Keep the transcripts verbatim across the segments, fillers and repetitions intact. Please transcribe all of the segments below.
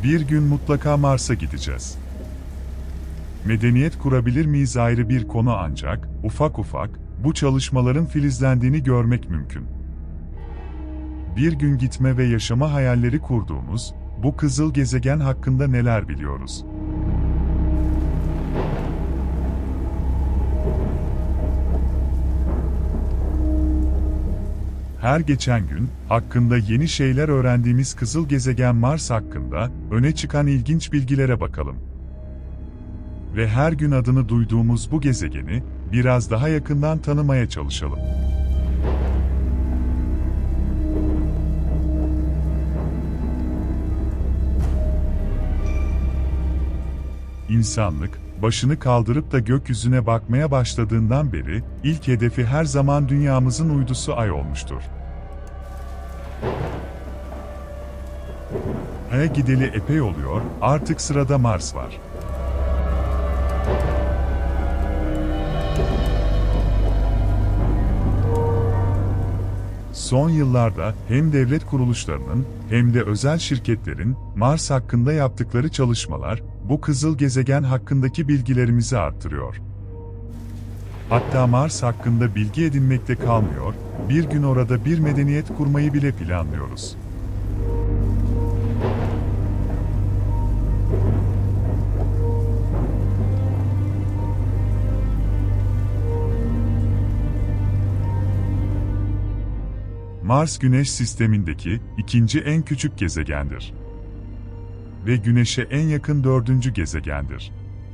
Bir gün mutlaka Mars'a gideceğiz. Medeniyet kurabilir miyiz ayrı bir konu ancak, ufak ufak, bu çalışmaların filizlendiğini görmek mümkün. Bir gün gitme ve yaşama hayalleri kurduğumuz, bu kızıl gezegen hakkında neler biliyoruz? Her geçen gün, hakkında yeni şeyler öğrendiğimiz kızıl gezegen Mars hakkında, öne çıkan ilginç bilgilere bakalım. Ve her gün adını duyduğumuz bu gezegeni, biraz daha yakından tanımaya çalışalım. İnsanlık, başını kaldırıp da gökyüzüne bakmaya başladığından beri, ilk hedefi her zaman dünyamızın uydusu Ay olmuştur. Ay'a gideli epey oluyor, artık sırada Mars var. Son yıllarda hem devlet kuruluşlarının hem de özel şirketlerin Mars hakkında yaptıkları çalışmalar, bu kızıl gezegen hakkındaki bilgilerimizi arttırıyor. Hatta Mars hakkında bilgi edinmekte kalmıyor, bir gün orada bir medeniyet kurmayı bile planlıyoruz. Mars Güneş sistemindeki ikinci en küçük gezegendir. Ve Güneş'e en yakın dördüncü gezegendir.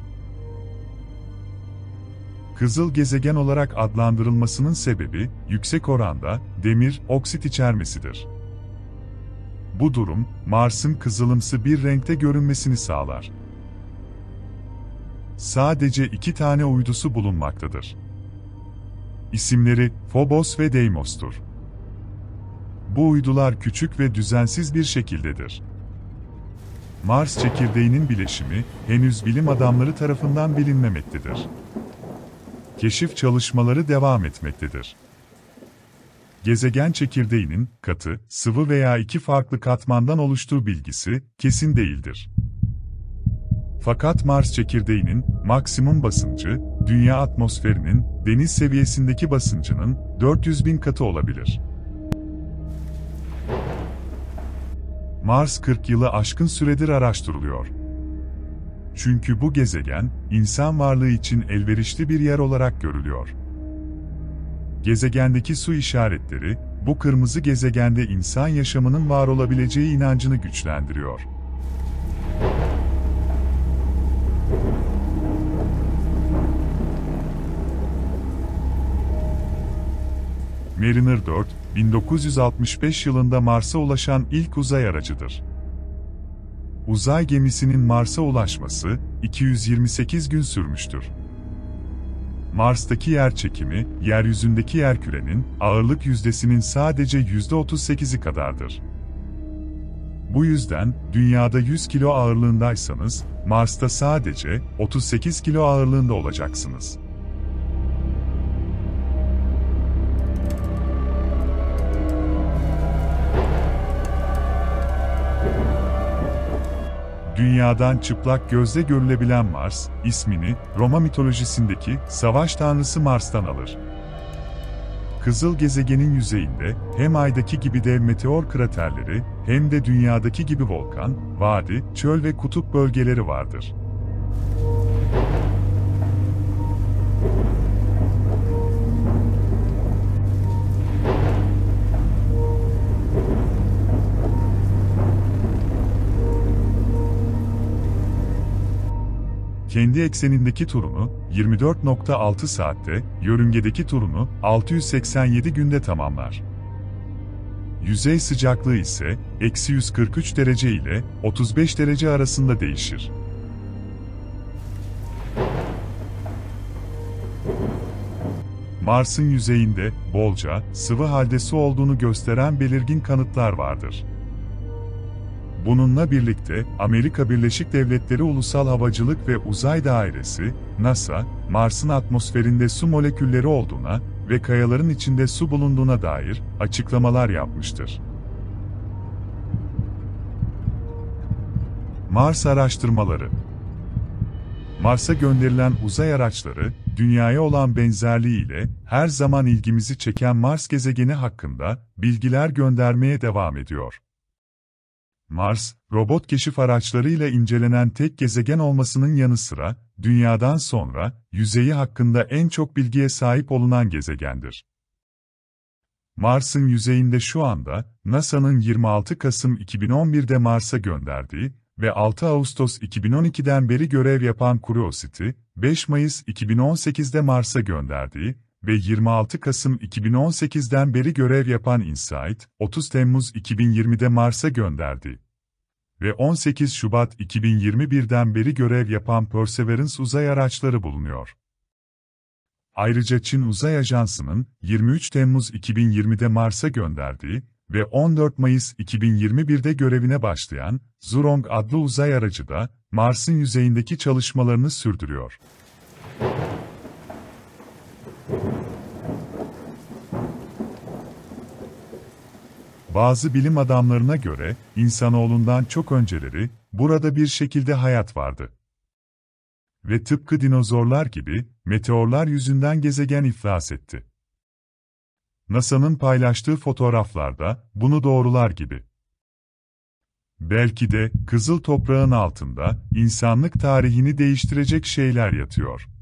Kızıl gezegen olarak adlandırılmasının sebebi, yüksek oranda demir, oksit içermesidir. Bu durum, Mars'ın kızılımsı bir renkte görünmesini sağlar. Sadece iki tane uydusu bulunmaktadır. İsimleri Phobos ve Deimos'tur. Bu uydular küçük ve düzensiz bir şekildedir. Mars çekirdeğinin bileşimi, henüz bilim adamları tarafından bilinmemektedir. Keşif çalışmaları devam etmektedir. Gezegen çekirdeğinin, katı, sıvı veya iki farklı katmandan oluştuğu bilgisi, kesin değildir. Fakat Mars çekirdeğinin, maksimum basıncı, Dünya atmosferinin, deniz seviyesindeki basıncının, dört yüz bin katı olabilir. Mars kırk yılı aşkın süredir araştırılıyor. Çünkü bu gezegen, insan varlığı için elverişli bir yer olarak görülüyor. Gezegendeki su işaretleri, bu kırmızı gezegende insan yaşamının var olabileceği inancını güçlendiriyor. Mariner dört, bin dokuz yüz altmış beş yılında Mars'a ulaşan ilk uzay aracıdır. Uzay gemisinin Mars'a ulaşması, iki yüz yirmi sekiz gün sürmüştür. Mars'taki yerçekimi, yeryüzündeki yerkürenin, ağırlık yüzdesinin sadece yüzde otuz sekizi kadardır. Bu yüzden, Dünya'da yüz kilo ağırlığındaysanız, Mars'ta sadece otuz sekiz kilo ağırlığında olacaksınız. Dünyadan çıplak gözle görülebilen Mars, ismini, Roma mitolojisindeki savaş tanrısı Mars'tan alır. Kızıl gezegenin yüzeyinde, hem Ay'daki gibi dev meteor kraterleri, hem de Dünya'daki gibi volkan, vadi, çöl ve kutup bölgeleri vardır. Kendi eksenindeki turunu, yirmi dört nokta altı saatte, yörüngedeki turunu, altı yüz seksen yedi günde tamamlar. Yüzey sıcaklığı ise, eksi yüz kırk üç derece ile otuz beş derece arasında değişir. Mars'ın yüzeyinde, bolca, sıvı halde su olduğunu gösteren belirgin kanıtlar vardır. Bununla birlikte, Amerika Birleşik Devletleri Ulusal Havacılık ve Uzay Dairesi, NASA, Mars'ın atmosferinde su molekülleri olduğuna ve kayaların içinde su bulunduğuna dair açıklamalar yapmıştır. Mars araştırmaları. Mars'a gönderilen uzay araçları, Dünya'ya olan benzerliğiyle her zaman ilgimizi çeken Mars gezegeni hakkında bilgiler göndermeye devam ediyor. Mars, robot keşif araçlarıyla incelenen tek gezegen olmasının yanı sıra, Dünya'dan sonra yüzeyi hakkında en çok bilgiye sahip olunan gezegendir. Mars'ın yüzeyinde şu anda, NASA'nın yirmi altı Kasım iki bin on bir'de Mars'a gönderdiği ve altı Ağustos iki bin on iki'den beri görev yapan Curiosity, beş Mayıs iki bin on sekiz'de Mars'a gönderdiği ve yirmi altı Kasım iki bin on sekiz'den beri görev yapan InSight, otuz Temmuz iki bin yirmi'de Mars'a gönderdiği ve on sekiz Şubat iki bin yirmi bir'den beri görev yapan Perseverance uzay araçları bulunuyor. Ayrıca Çin Uzay Ajansı'nın yirmi üç Temmuz iki bin yirmi'de Mars'a gönderdiği ve on dört Mayıs iki bin yirmi bir'de görevine başlayan Zhurong adlı uzay aracı da Mars'ın yüzeyindeki çalışmalarını sürdürüyor. Bazı bilim adamlarına göre, insanoğlundan çok önceleri, burada bir şekilde hayat vardı. Ve tıpkı dinozorlar gibi, meteorlar yüzünden gezegen iflas etti. NASA'nın paylaştığı fotoğraflarda, bunu doğrular gibi. Belki de, kızıl toprağın altında, insanlık tarihini değiştirecek şeyler yatıyor.